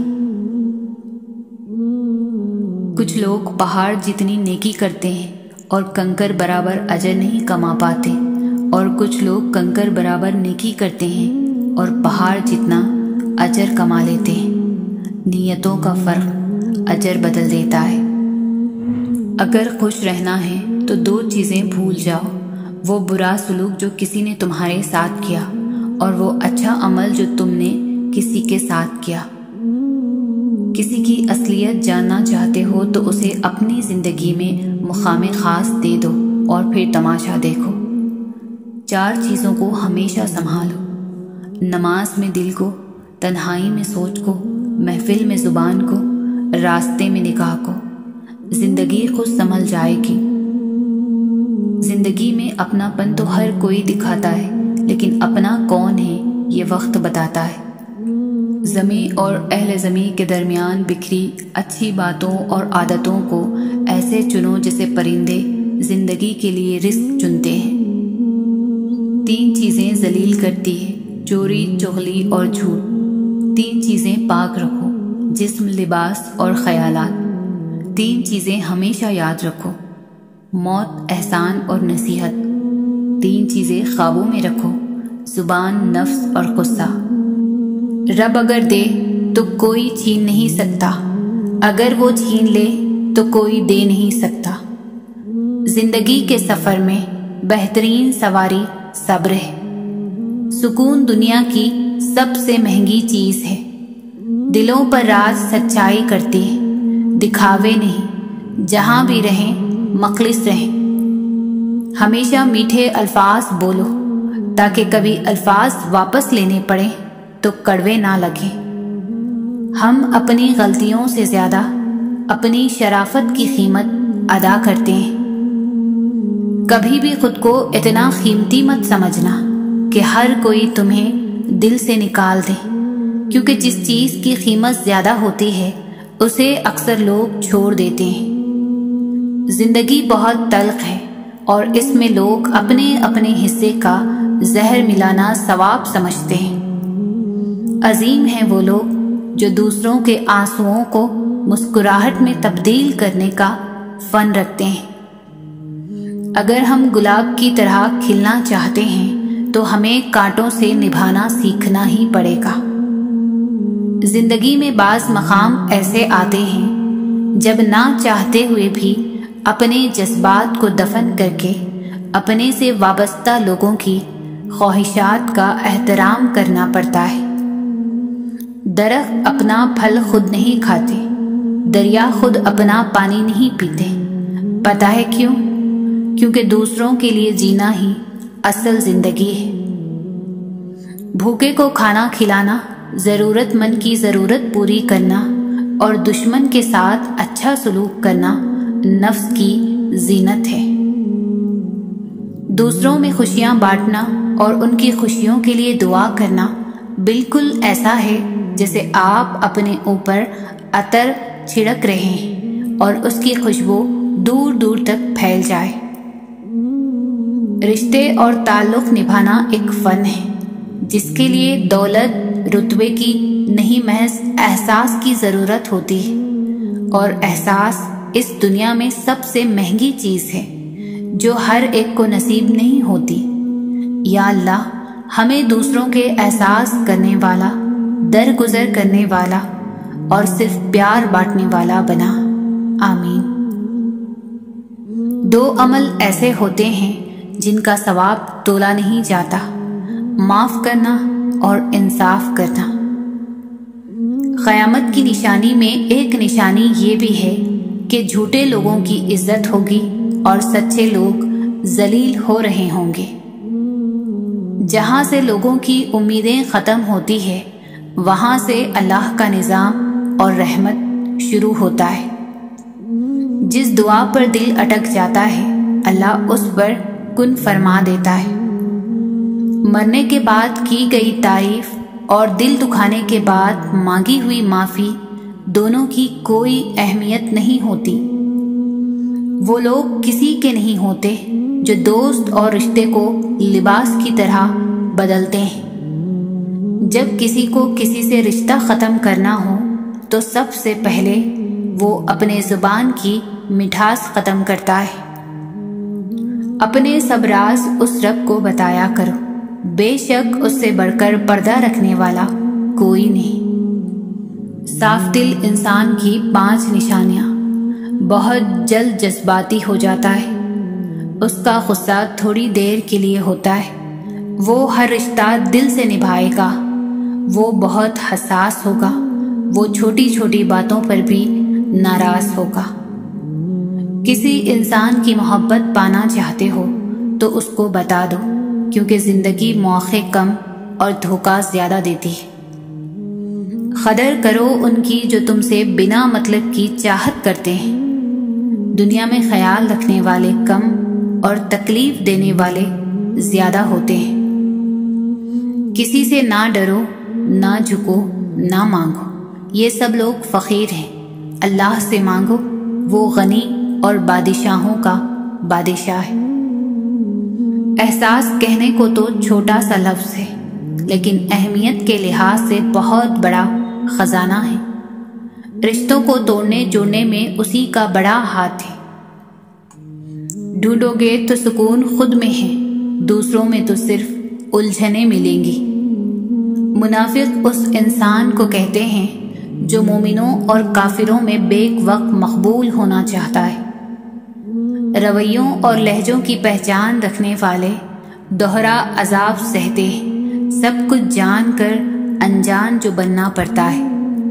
[SPEAKER 2] کچھ لوگ پہاڑ جتنی نیکی کرتے ہیں اور کنکر برابر اجر نہیں کما پاتے، اور کچھ لوگ کنکر برابر نیکی کرتے ہیں اور پہاڑ جتنا اجر کما لیتے ہیں۔ نیتوں کا فرق اجر بدل دیتا ہے۔ اگر خوش رہنا ہے تو 2 چیزیں بھول جاؤ، وہ برا سلوک جو کسی نے تمہارے ساتھ کیا اور وہ اچھا عمل جو تم نے کسی کے ساتھ کیا۔ کسی کی اصلیت جاننا چاہتے ہو تو اسے اپنی زندگی میں مقام خاص دے دو اور پھر تماشا دیکھو۔ 4 چیزوں کو ہمیشہ سنبھالو، نماز میں دل کو، تنہائی میں سوچ کو، محفل میں زبان کو، راستے میں نگاہ کو۔ زندگی خود سنبھل جائے گی۔ زندگی میں اپنا پن تو ہر کوئی دکھاتا ہے، لیکن اپنا کون ہے یہ وقت بتاتا ہے۔ زمیں اور اہل زمیں کے درمیان بکھری اچھی باتوں اور عادتوں کو ایسے چنو جیسے پرندے زندگی کے لیے رزق چنتے ہیں۔ 3 چیزیں ذلیل کرتی ہیں، چوری، چغلی اور جھوٹ۔ 3 چیزیں پاک رکھو، جسم، لباس اور خیالات۔ 3 چیزیں ہمیشہ یاد رکھو، موت، احسان اور نصیحت۔ 3 چیزیں قابو میں رکھو، زبان، نفس اور غصہ۔ رب اگر دے تو کوئی چھین نہیں سکتا، اگر وہ چھین لے تو کوئی دے نہیں سکتا۔ زندگی کے سفر میں بہترین سواری صبر ہے۔ سکون دنیا کی سب سے مہنگی چیز ہے۔ دلوں پر راز سچائی کرتی ہے، دکھاوے نہیں۔ جہاں بھی رہیں مخلص رہیں۔ ہمیشہ میٹھے الفاظ بولو تاکہ کبھی الفاظ واپس لینے پڑیں تو کڑوے نہ لگیں۔ ہم اپنی غلطیوں سے زیادہ اپنی شرافت کی قیمت ادا کرتے ہیں۔ کبھی بھی خود کو اتنا قیمتی مت سمجھنا کہ ہر کوئی تمہیں دل سے نکال دے، کیونکہ جس چیز کی قیمت زیادہ ہوتی ہے اسے اکثر لوگ چھوڑ دیتے ہیں۔ زندگی بہت تلخ ہے اور اس میں لوگ اپنے اپنے حصے کا زہر ملانا ثواب سمجھتے ہیں۔ عظیم ہیں وہ لوگ جو دوسروں کے آنسوؤں کو مسکراہٹ میں تبدیل کرنے کا فن رکھتے ہیں۔ اگر ہم گلاب کی طرح کھلنا چاہتے ہیں تو ہمیں کانٹوں سے نبھانا سیکھنا ہی پڑے گا۔ زندگی میں بعض مقام ایسے آتے ہیں جب نہ چاہتے ہوئے بھی اپنے جذبات کو دفن کر کے اپنے سے وابستہ لوگوں کی خواہشات کا احترام کرنا پڑتا ہے۔ درخت اپنا پھل خود نہیں کھاتے، دریا خود اپنا پانی نہیں پیتے۔ پتہ ہے کیوں؟ کیونکہ دوسروں کے لیے جینا ہی اصل زندگی ہے۔ بھوکے کو کھانا کھلانا، ضرورت مند کی ضرورت پوری کرنا اور دشمن کے ساتھ اچھا سلوک کرنا نفس کی زینت ہے۔ دوسروں میں خوشیاں بانٹنا اور ان کی خوشیوں کے لیے دعا کرنا بالکل ایسا ہے جیسے آپ اپنے اوپر عطر چھڑک رہے ہیں اور اس کی خوشبو دور دور تک پھیل جائے۔ رشتے اور تعلق نبھانا ایک فن ہے جس کے لیے دولت، رتبے کی نہیں، محض احساس کی ضرورت ہوتی ہے، اور احساس اس دنیا میں سب سے مہنگی چیز ہے جو ہر ایک کو نصیب نہیں ہوتی۔ یا اللہ، ہمیں دوسروں کے احساس کرنے والا، درگزر کرنے والا اور صرف پیار بانٹنے والا بنا۔ آمین۔ دو عمل ایسے ہوتے ہیں جن کا ثواب تولا نہیں جاتا: معاف کرنا اور انصاف کرنا۔ قیامت کی نشانی میں ایک نشانی یہ بھی ہے کہ جھوٹے لوگوں کی عزت ہوگی اور سچے لوگ ذلیل ہو رہے ہوں گے۔ جہاں سے لوگوں کی امیدیں ختم ہوتی ہے وہاں سے اللہ کا نظام اور رحمت شروع ہوتا ہے۔ جس دعا پر دل اٹک جاتا ہے اللہ اس پر کن فرما دیتا ہے۔ مرنے کے بعد کی گئی تعریف اور دل دکھانے کے بعد مانگی ہوئی معافی دونوں کی کوئی اہمیت نہیں ہوتی۔ وہ لوگ کسی کے نہیں ہوتے جو دوست اور رشتے کو لباس کی طرح بدلتے ہیں۔ جب کسی کو کسی سے رشتہ ختم کرنا ہو تو سب سے پہلے وہ اپنے زبان کی مٹھاس ختم کرتا ہے۔ اپنے سب راز اس رب کو بتایا کرو، بے شک اس سے بڑھ کر پردہ رکھنے والا کوئی نہیں۔ صاف دل انسان کی 5 نشانیاں۔ بہت جلد جذباتی ہو جاتا ہے، اس کا غصہ تھوڑی دیر کے لیے ہوتا ہے، وہ ہر رشتہ دل سے نبھائے گا، وہ بہت حساس ہوگا، وہ چھوٹی چھوٹی باتوں پر بھی ناراض ہوگا۔ کسی انسان کی محبت پانا چاہتے ہو تو اس کو بتا دو، کیونکہ زندگی موقع کم اور دھوکہ زیادہ دیتی ہے۔ قدر کرو ان کی جو تم سے بنا مطلب کی چاہت کرتے ہیں۔ دنیا میں خیال رکھنے والے کم اور تکلیف دینے والے زیادہ ہوتے ہیں۔ کسی سے نہ ڈرو، نہ جھکو، نہ مانگو، یہ سب لوگ فقیر ہیں۔ اللہ سے مانگو، وہ غنی اور بادشاہوں کا بادشاہ ہے۔ احساس کہنے کو تو چھوٹا سا لفظ ہے لیکن اہمیت کے لحاظ سے بہت بڑا خزانہ ہے۔ رشتوں کو توڑنے جوڑنے میں اسی کا بڑا ہاتھ ہے۔ ڈھونڈو گے تو سکون خود میں ہے، دوسروں میں تو صرف الجھنیں ملیں گی۔ منافق اس انسان کو کہتے ہیں جو مومنوں اور کافروں میں بیک وقت مقبول ہونا چاہتا ہے۔ رویوں اور لہجوں کی پہچان رکھنے والے دوہرا عذاب سہتے ہیں، سب کچھ جان کر انجان جو بننا پڑتا ہے۔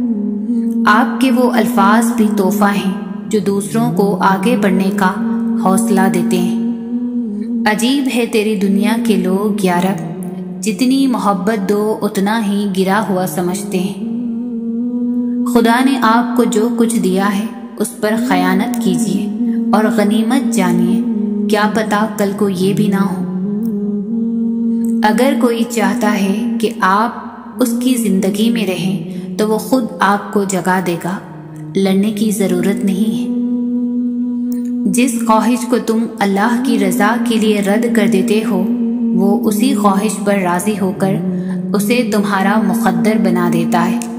[SPEAKER 2] آپ کے وہ الفاظ بھی تحفہ ہیں جو دوسروں کو آگے بڑھنے کا حوصلہ دیتے ہیں۔ عجیب ہے تیری دنیا کے لوگ یا رب، جتنی محبت دو اتنا ہی گرا ہوا سمجھتے ہیں۔ خدا نے آپ کو جو کچھ دیا ہے اس پر خیانت کیجیے اور غنیمت جانیے، کیا پتہ کل کو یہ بھی نہ ہو۔ اگر کوئی چاہتا ہے کہ آپ اس کی زندگی میں رہیں تو وہ خود آپ کو جگا دے گا، لڑنے کی ضرورت نہیں ہے۔ جس خواہش کو تم اللہ کی رضا کے لیے رد کر دیتے ہو، وہ اسی خواہش پر راضی ہو کر اسے تمہارا مقدر بنا دیتا ہے۔